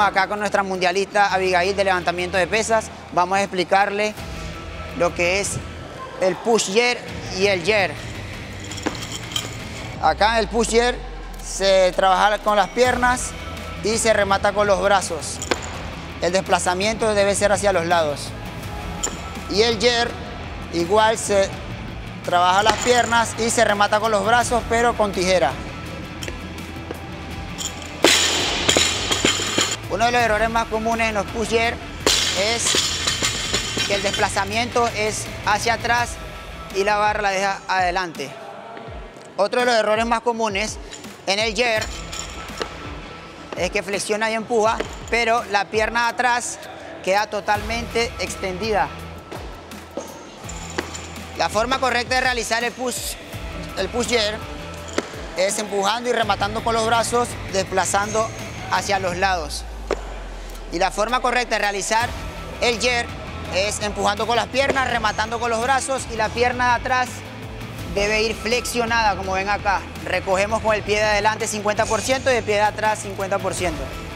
Estamos acá con nuestra mundialista Abigail de levantamiento de pesas. Vamos a explicarle lo que es el push yer y el yer. Acá en el push yer se trabaja con las piernas y se remata con los brazos. El desplazamiento debe ser hacia los lados. Y el yer igual se trabaja las piernas y se remata con los brazos, pero con tijera. Uno de los errores más comunes en los push yer es que el desplazamiento es hacia atrás y la barra la deja adelante. Otro de los errores más comunes en el yer es que flexiona y empuja, pero la pierna de atrás queda totalmente extendida. La forma correcta de realizar el push yer es empujando y rematando con los brazos, desplazando hacia los lados. Y la forma correcta de realizar el yer es empujando con las piernas, rematando con los brazos, y la pierna de atrás debe ir flexionada, como ven acá. Recogemos con el pie de adelante 50% y el pie de atrás 50%.